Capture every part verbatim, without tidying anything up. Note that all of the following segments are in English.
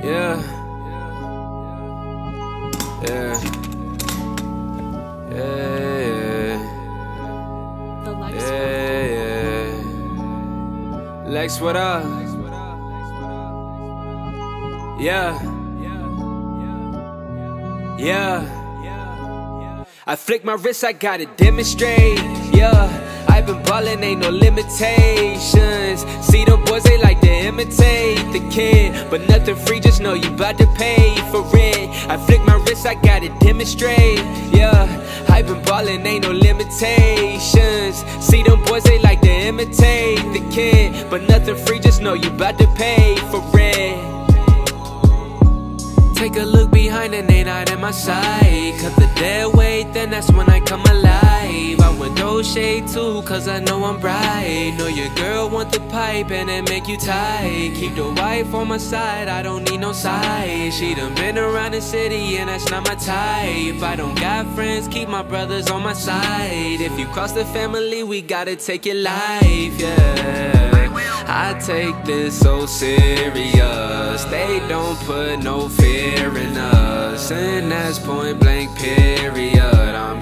Yeah. Yeah. Yeah. Yeah. Yeah. Lex, what up? Yeah. Yeah. I flick my wrist, I gotta demonstrate. Yeah. I've been ballin', ain't no limitations. See them boys, they like to imitate the kid, but nothing free, just know you bout to pay for it. I flick my wrist, I gotta demonstrate. Yeah, I've been ballin', ain't no limitations. See them boys, they like to imitate the kid, but nothing free, just know you bout to pay for it. Take a look behind and they not at my side. Cut the dead weight, then that's when I come alive. I would throw shade too, cause I know I'm bright. Know your girl want the pipe and it make you tight. Keep the wife on my side, I don't need no side. She done been around the city and that's not my type. I don't got friends, keep my brothers on my side. If you cross the family, we gotta take your life, yeah. I take this so serious. They don't put no fear in us, and that's point blank period. I'm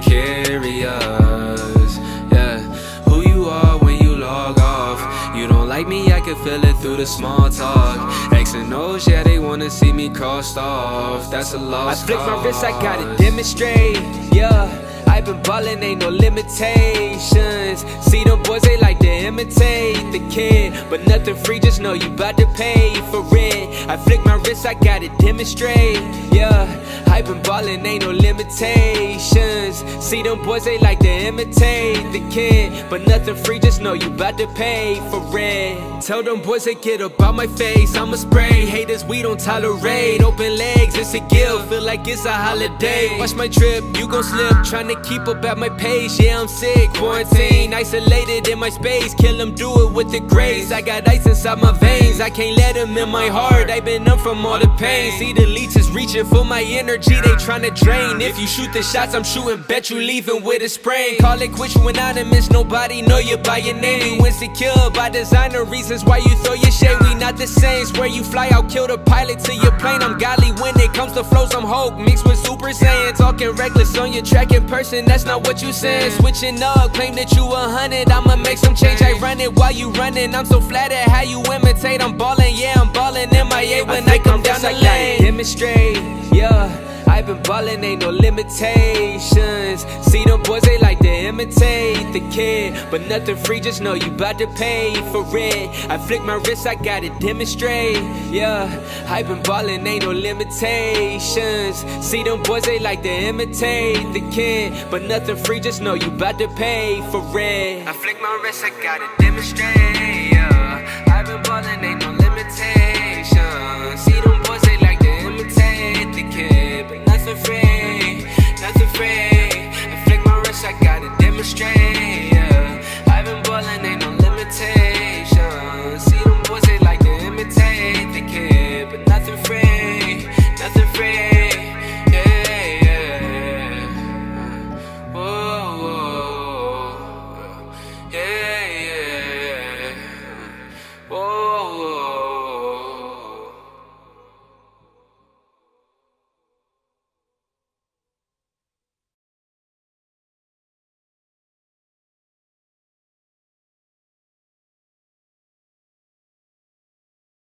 curious, yeah. Who you are when you log off. You don't like me, I can feel it through the small talk. X and O's, yeah, they wanna see me crossed off. That's a lost cause. I flick my wrist, I gotta demonstrate, yeah. I've been ballin', ain't no limitations. See them boys, they like to imitate the kid, but nothing free, just know you bout to pay for it. I flick my wrist, I gotta demonstrate, yeah. I've been ballin', ain't no limitations. See them boys, they like to imitate the kid, but nothing free, just know you bout to pay for it. Tell them boys they get up out my face, I'ma spray. Haters we don't tolerate, open legs, it's a gift, feel like it's a holiday. Watch my trip, you gon' slip, tryna keep up at my pace. Yeah, I'm sick, quarantine, isolated in my space. Kill them, do it with the grace. I got ice inside my veins, I can't let them in my heart. I've been up from all the pain. See the leeches reaching for my energy, they tryna drain. If you shoot the shots I'm shooting, bet you leaving with a sprain. Call it quits, you anonymous, nobody know you by your name. You insecure by designer, reasons why you throw your shade. We not the same, swear you fly, I'll kill the pilot to your plane. I'm godly when it comes to flows, I'm Hulk mixed with Super Saiyan. Talking reckless on your track in person, that's not what you saying. Switching up, claim that you a hundred, I'ma make some change. I run it while you running, I'm so flattered how you imitate. I'm ballin', yeah, I'm ballin' M I A when I, I come down the lane. Demonstrate, yeah. I've been ballin', ain't no limitations. See them boys, they like to imitate the kid, but nothing free, just know you bout to pay for it. I flick my wrist, I gotta demonstrate, yeah. I've been ballin', ain't no limitations. See them boys, they like to imitate the kid, but nothing free, just know you bout to pay for it. I flick my wrist, I gotta demonstrate.